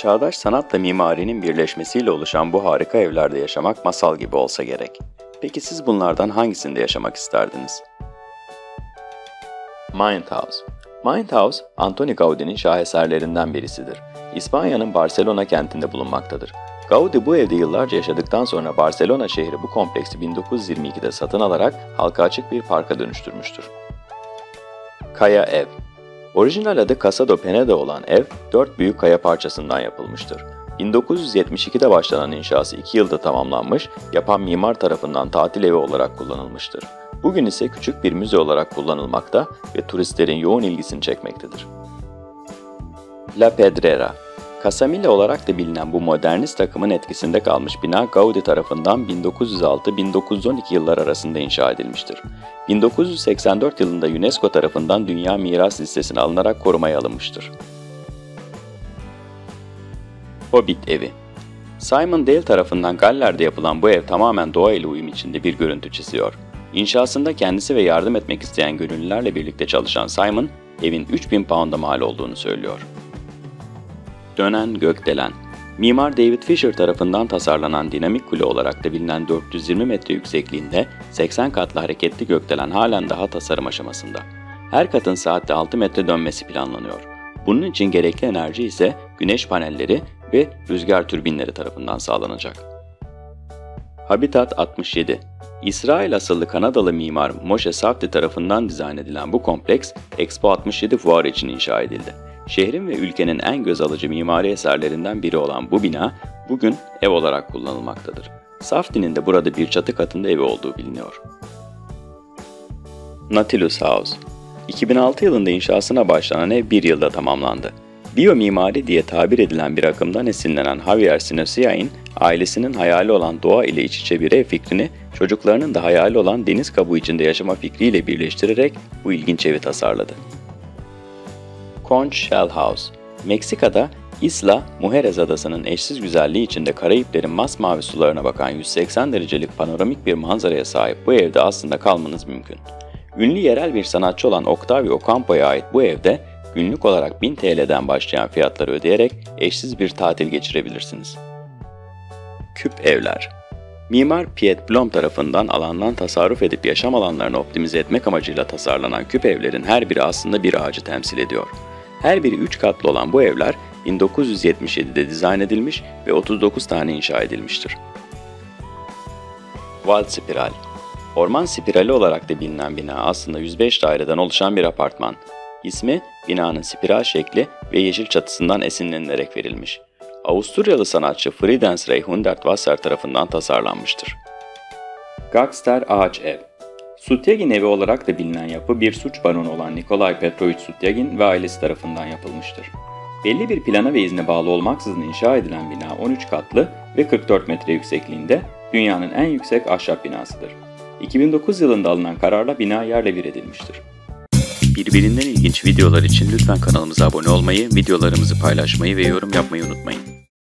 Çağdaş sanatla mimarinin birleşmesiyle oluşan bu harika evlerde yaşamak masal gibi olsa gerek. Peki siz bunlardan hangisinde yaşamak isterdiniz? Mindhouse. Mindhouse, Antoni Gaudi'nin şaheserlerinden birisidir. İspanya'nın Barcelona kentinde bulunmaktadır. Gaudi bu evde yıllarca yaşadıktan sonra Barcelona şehri bu kompleksi 1922'de satın alarak halka açık bir parka dönüştürmüştür. Kaya ev. Orijinal adı Casa do Peneda olan ev, 4 büyük kaya parçasından yapılmıştır. 1972'de başlanan inşası 2 yılda tamamlanmış, yapan mimar tarafından tatil evi olarak kullanılmıştır. Bugün ise küçük bir müze olarak kullanılmakta ve turistlerin yoğun ilgisini çekmektedir. La Pedrera. Casamilla olarak da bilinen bu modernist akımın etkisinde kalmış bina Gaudi tarafından 1906-1912 yıllar arasında inşa edilmiştir. 1984 yılında UNESCO tarafından Dünya Miras Listesi'ne alınarak korumaya alınmıştır. Hobbit Evi. Simon Dale tarafından Galler'de yapılan bu ev tamamen doğa ile uyum içinde bir görüntü çiziyor. İnşasında kendisi ve yardım etmek isteyen gönüllülerle birlikte çalışan Simon, evin 3000 pound'a mal olduğunu söylüyor. Dönen gökdelen. Mimar David Fisher tarafından tasarlanan dinamik kule olarak da bilinen 420 metre yüksekliğinde 80 katlı hareketli gökdelen halen daha tasarım aşamasında. Her katın saatte 6 metre dönmesi planlanıyor. Bunun için gerekli enerji ise güneş panelleri ve rüzgar türbinleri tarafından sağlanacak. Habitat 67. İsrail asıllı Kanadalı mimar Moshe Safdie tarafından dizayn edilen bu kompleks, Expo 67 fuarı için inşa edildi. Şehrin ve ülkenin en göz alıcı mimari eserlerinden biri olan bu bina, bugün ev olarak kullanılmaktadır. Safdie'nin de burada bir çatı katında evi olduğu biliniyor. Nautilus House. 2006 yılında inşasına başlanan ev bir yılda tamamlandı. Biyomimari diye tabir edilen bir akımdan esinlenen Javier Sinosiain, ailesinin hayali olan doğa ile iç içe bir ev fikrini, çocuklarının da hayali olan deniz kabuğu içinde yaşama fikriyle birleştirerek bu ilginç evi tasarladı. Conch Shell House. Meksika'da Isla Mujeres adasının eşsiz güzelliği içinde Karayiplerin masmavi sularına bakan 180 derecelik panoramik bir manzaraya sahip bu evde aslında kalmanız mümkün. Ünlü yerel bir sanatçı olan Octavio Ocampo'ya ait bu evde günlük olarak 1000 TL'den başlayan fiyatları ödeyerek eşsiz bir tatil geçirebilirsiniz. Küp evler. Mimar Piet Blom tarafından alandan tasarruf edip yaşam alanlarını optimize etmek amacıyla tasarlanan küp evlerin her biri aslında bir ağacı temsil ediyor. Her biri 3 katlı olan bu evler 1977'de dizayn edilmiş ve 39 tane inşa edilmiştir. Waldspiral. Orman spirali olarak da bilinen bina aslında 105 daireden oluşan bir apartman. İsmi, binanın spiral şekli ve yeşil çatısından esinlenilerek verilmiş. Avusturyalı sanatçı Friedens Ray Hundertwasser tarafından tasarlanmıştır. Gangster Ağaç Ev. Sutyagin evi olarak da bilinen yapı bir suç baronu olan Nikolay Petrovich Sutyagin ve ailesi tarafından yapılmıştır. Belli bir plana ve izne bağlı olmaksızın inşa edilen bina 13 katlı ve 44 metre yüksekliğinde dünyanın en yüksek ahşap binasıdır. 2009 yılında alınan kararla bina yerle bir edilmiştir. Birbirinden ilginç videolar için lütfen kanalımıza abone olmayı, videolarımızı paylaşmayı ve yorum yapmayı unutmayın.